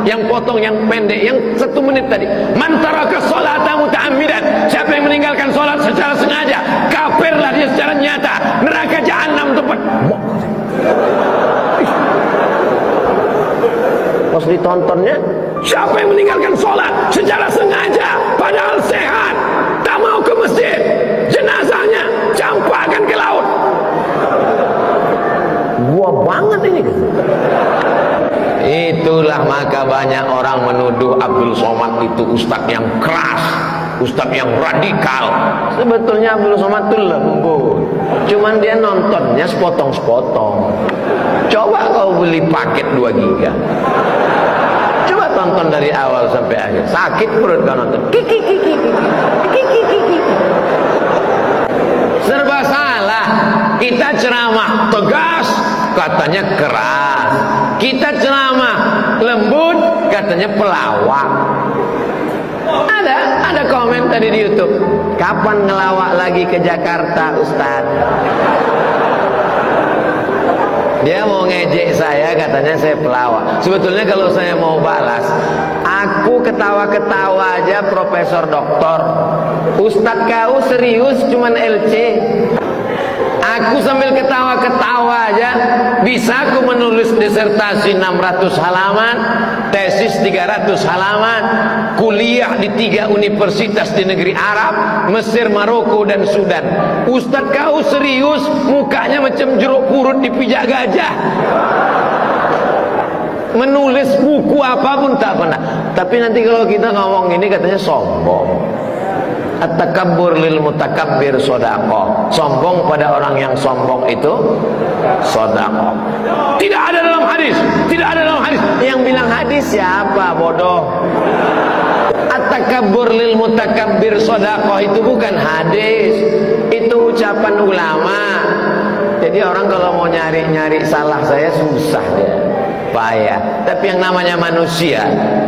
yang potong, yang pendek, yang 1 menit tadi. Man taraka sholata muta'ammidan, siapa yang meninggalkan sholat secara sengaja, kafirlah dia secara nyata, neraka jahanam tempat. Pas ditontonnya, siapa yang meninggalkan sholat secara sengaja padahal sehat, tak mau ke masjid, jenazahnya campakkan ke laut. Gua banget ini. Itulah maka banyak orang menuduh Abdul Somad itu ustadz yang keras, ustadz yang radikal. Sebetulnya Abdul Somad itu lembut, cuman dia nontonnya sepotong-sepotong. Coba kau beli paket 2 giga, coba tonton dari awal sampai akhir, sakit perut kau nonton. Serba salah. Kita ceramah tegas, katanya keras. Kita ceramah lembut, katanya pelawak. Ada komen tadi di YouTube, kapan ngelawak lagi ke Jakarta Ustaz? Dia mau ngejek saya, katanya saya pelawak. Sebetulnya kalau saya mau balas, aku ketawa-ketawa aja profesor doktor. Ustadz kau serius cuman LC. Aku sambil ketawa-ketawa aja bisa aku menulis disertasi 600 halaman, tesis 300 halaman, kuliah di 3 universitas di negeri Arab, Mesir, Maroko dan Sudan. Ustadz kau serius, mukanya macam jeruk purut dipijak gajah. Menulis buku apapun tak pernah. Tapi nanti kalau kita ngomong ini katanya sombong. At-takabbur lil mutakabbir sodaqah. Sombong pada orang yang sombong itu sodaqah. Tidak ada dalam hadis, tidak ada dalam hadis. Yang bilang hadis siapa, bodoh? At-takabbur lil mutakabbir sodaqah itu bukan hadis, itu ucapan ulama. Jadi orang kalau mau nyari-nyari salah saya susah dia, payah. Tapi yang namanya manusia